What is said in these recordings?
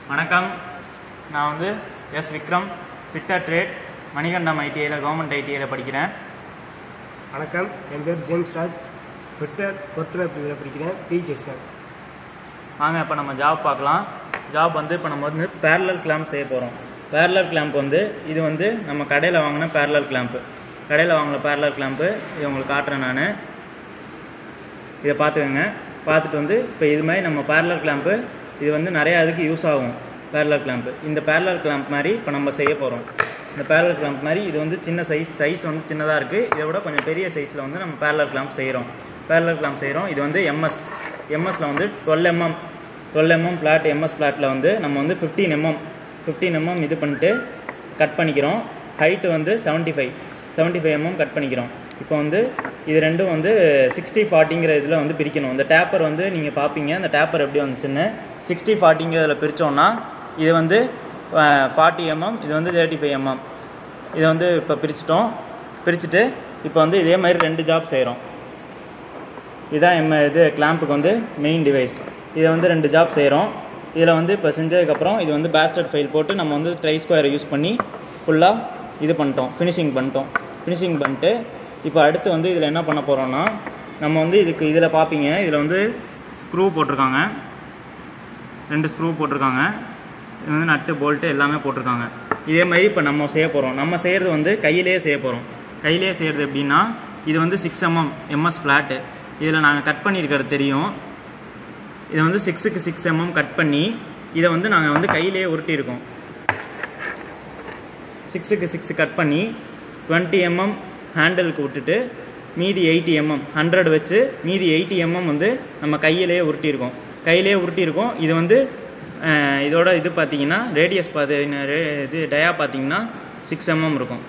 வணக்கம். நான் வந்து S Vikram, fitter trade, Manikandam ஐடிஐயில் கவர்மெண்ட் ஐடிஐயில் படிக்கிறேன். வணக்கம், என் பேர் ஜேம்ஸ் ராஜ், ஃபிட்டர் 4th பிரிவில் படிக்கிறேன், பிஜிஎஸ்என். வாங்க இப்போ நம்ம ஜாப் பார்க்கலாம். ஜாப் வந்து இப்போ நம்ம வந்து பேரலல் கிளாம்ப் செய்ய போகிறோம். பேரலல் கிளாம்ப் வந்து இது வந்து நம்ம கடையில் வாங்கின பேரலல் கிளாம்ப்பு. கடையில் வாங்கின பேரலல் கிளாம்ப்பு இது உங்களுக்கு காட்டுறேன். நான் இதை பார்த்துக்கோங்க. பார்த்துட்டு வந்து இப்போ இது மாதிரி நம்ம பேரலல் கிளாம்ப்பு இது வந்து நிறையா இதுக்கு யூஸ் ஆகும். பேரலல் கிளாம்ப்பு இந்த பேரலல் கிளாம்ப் மாதிரி இப்போ நம்ம செய்ய போகிறோம். இந்த பேரலல் கிளாம்ப் மாதிரி இது வந்து சின்ன சைஸ் வந்து சின்னதாக இருக்குது. இதை விட கொஞ்சம் பெரிய சைஸில் வந்து நம்ம பேரலல் கிளாம்ப் செய்கிறோம். இது வந்து எம்எஸ்சில் வந்து 12 mm பிளாட். எம்எஸ் பிளாட்டில் வந்து நம்ம வந்து 15 mm இது பண்ணிட்டு கட் பண்ணிக்கிறோம். ஹைட்டு வந்து 75 mm கட் பண்ணிக்கிறோம். இப்போ வந்து இது ரெண்டும் வந்து 60-40ங்கிற இதில் வந்து பிரிக்கணும். இந்த டேப்பர் வந்து நீங்கள் பார்ப்பீங்க, அந்த டேப்பர் எப்படி வந்துச்சுன்னு. 60-40ங்கிறதுல பிரித்தோன்னா இது வந்து 40 mm, இது வந்து 35 mm. இதை வந்து இப்போ பிரிச்சுட்டு இப்போ வந்து இதே மாதிரி 2 ஜாப் செய்கிறோம். இதுதான் இது கிளாம்புக்கு வந்து மெயின் டிவைஸ். இதை வந்து 2 ஜாப் செய்கிறோம். இதில் வந்து இப்போ செஞ்சதுக்கப்புறம் இது வந்து பேஸ்டட் ஃபைல் போட்டு நம்ம வந்து ட்ரை ஸ்கொயரை யூஸ் பண்ணி ஃபுல்லாக இது பண்ணிட்டோம், ஃபினிஷிங் பண்ணிட்டு இப்போ அடுத்து வந்து இதில் என்ன பண்ண போகிறோன்னா, நம்ம வந்து இதில் பார்ப்பீங்க, இதில் வந்து ஸ்க்ரூ போட்டிருக்காங்க, 2 ஸ்க்ரூ போட்டிருக்காங்க. இது வந்து நட்டு போல்ட்டு எல்லாமே போட்டிருக்காங்க. இதே மாதிரி இப்போ நம்ம செய்ய போகிறோம். நம்ம செய்கிறது வந்து கையிலேயே செய்ய போகிறோம். கையிலேயே செய்கிறது எப்படின்னா, இது வந்து 6 mm எம்எஸ் ஃப்ளாட்டு. இதில் நாங்கள் கட் பண்ணியிருக்கிறது தெரியும். இதை வந்து 6க்கு 6 mm கட் பண்ணி இதை வந்து நாங்கள் வந்து கையிலேயே உருட்டியிருக்கோம். 6க்கு 6 கட் பண்ணி 20 mm ஹேண்டலுக்கு விட்டுட்டு மீதி 80 mm 100 வச்சு மீதி 80 mm வந்து நம்ம கையிலேயே உருட்டியிருக்கோம். இது வந்து இதோட இது பார்த்தீங்கன்னா ரேடியஸ் இது டயா பார்த்தீங்கன்னா 6 mm இருக்கும்.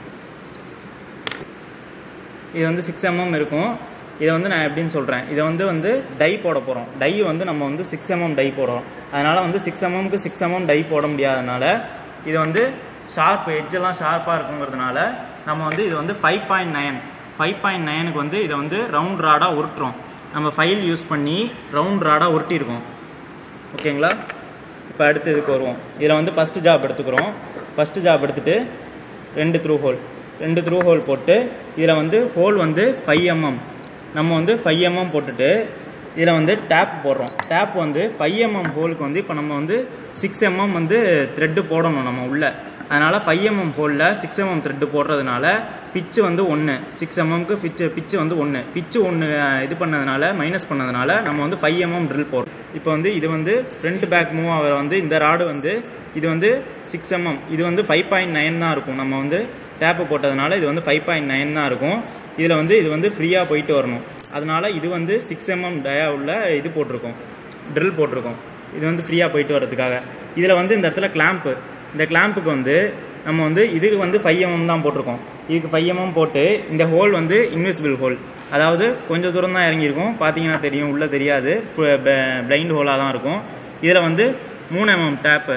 இது வந்து 6 mm இருக்கும். இதை வந்து நான் எப்படின்னு சொல்கிறேன். இதை வந்து டை போட போகிறோம். டை வந்து நம்ம வந்து 6 mm டை போடுறோம். அதனால் வந்து 6 mmக்கு 6 mm டை போட முடியாதனால இது வந்து எட்ஜெல்லாம் ஷார்ப்பாக இருக்குங்கிறதுனால நம்ம வந்து இது வந்து 5.9க்கு வந்து இதை வந்து ரவுண்ட் ராடாக உருட்டுறோம். நம்ம ஃபைல் யூஸ் பண்ணி ரவுண்ட் ராடாக உருட்டியிருக்கோம். ஓகேங்களா? இப்போ அடுத்து இதுக்கு வருவோம். இதில் வந்து ஃபஸ்ட்டு ஜாப் எடுத்துக்கிறோம். ஃபஸ்ட்டு ஜாப் எடுத்துகிட்டு 2 த்ரூ ஹோல் போட்டு இதில் வந்து ஹோல் வந்து 5 mm. நம்ம வந்து 5 mm போட்டுட்டு இதில் வந்து டேப் போடுறோம். டேப் வந்து 5 mm ஹோலுக்கு வந்து இப்போ நம்ம வந்து 6 mm வந்து த்ரெட்டு போடணும் நம்ம உள்ள. அதனால் 5 mm ஹோலில் 6 mm த்ரெட்டு போடுறதுனால பிச்சு வந்து 1, 6 mmக்கு பிச்சு வந்து 1, பிச்சு 1 இது பண்ணதுனால மைனஸ் பண்ணதுனால நம்ம வந்து 5 mm ட்ரில் போடுறோம். இப்போ வந்து இது வந்து ஃப்ரண்ட் பேக் மூவ் ஆகிற வந்து இந்த ராடு வந்து இது வந்து 6 mm, இது வந்து 5.9 தான் இருக்கும். நம்ம வந்து டேப்பு போட்டதுனால இது வந்து 5.9 தான் இருக்கும். இதில் வந்து இது வந்து ஃப்ரீயாக போயிட்டு வரணும். அதனால் இது வந்து 6 mm டயா உள்ள இது போட்டிருக்கோம், ட்ரில் போட்டிருக்கோம். இது வந்து ஃப்ரீயாக போயிட்டு வரதுக்காக. இதில் வந்து இந்த இடத்துல இந்த கிளாம்புக்கு வந்து நம்ம வந்து இதுக்கு வந்து 5 mm தான் போட்டிருக்கோம். இதுக்கு 5 mm போட்டு இந்த ஹோல் வந்து இன்விசிபிள் ஹோல், அதாவது கொஞ்சம் தூரம் தான் இறங்கியிருக்கும். பார்த்தீங்கன்னா தெரியும், உள்ளே தெரியாது, பிளைண்ட் ஹோலாக தான் இருக்கும். இதில் வந்து 3 mm டேப்பு,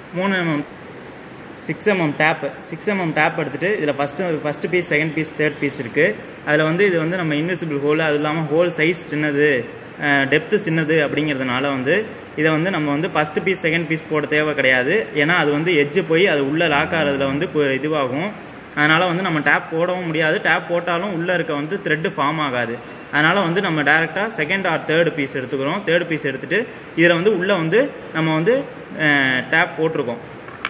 6 mm டேப் எடுத்துகிட்டு இதில் first piece, second piece, third piece இருக்குது. அதில் வந்து இது வந்து நம்ம இன்விசிபிள் ஹோல், அது இல்லாமல் ஹோல் சைஸ் சின்னது, டெப்த்து சின்னது அப்படிங்கிறதுனால வந்து இதை வந்து நம்ம வந்து ஃபஸ்ட்டு பீஸ், செகண்ட் பீஸ் போட தேவை கிடையாது. ஏன்னா அது வந்து எட்ஜு போய் அது உள்ளே லாக் ஆகிறதுல வந்து இதுவாகும். அதனால் வந்து நம்ம டேப் போடவும் முடியாது. டேப் போட்டாலும் உள்ளே இருக்க வந்து த்ரெட்டு ஃபார்ம் ஆகாது. அதனால் வந்து நம்ம டேரெக்டாக செகண்ட் ஆர் தேர்டு பீஸ் எடுத்துக்கிறோம். தேர்டு பீஸ் எடுத்துகிட்டு இதில் வந்து உள்ளே வந்து நம்ம வந்து டேப் போட்டிருக்கோம்.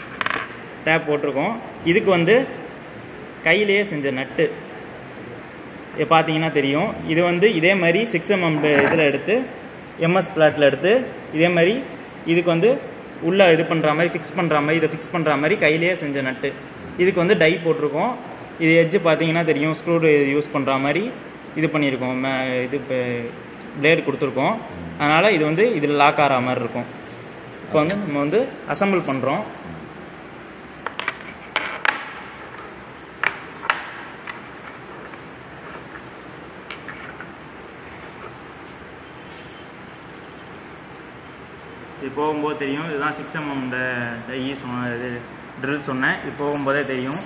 இதுக்கு வந்து கையிலேயே செஞ்ச நட்டு பார்த்தீங்கன்னா தெரியும். இது வந்து இதே மாதிரி 6 mm இதில் எடுத்து எம்எஸ் பிளாட்டில் எடுத்து இதே மாதிரி இதுக்கு வந்து உள்ளே இது பண்ணுற மாதிரி ஃபிக்ஸ் பண்ணுற மாதிரி கையிலேயே செஞ்ச நட்டு. இதுக்கு வந்து டை போட்டிருக்கோம். இது எட்ஜு பார்த்தீங்கன்னா தெரியும், ஸ்க்ரூ யூஸ் பண்ணுற மாதிரி இது பண்ணியிருக்கோம், இது பிளேடு கொடுத்துருக்கோம். அதனால் இது வந்து இதில் லாக் ஆகிற மாதிரி இருக்கும். இப்போ வந்து நம்ம வந்து அசம்பிள் பண்ணுறோம். இது போகும்போது தெரியும், இதுதான் 6 mm டை இது ட்ரில் சொன்னேன். இது போகும்போதே தெரியும்.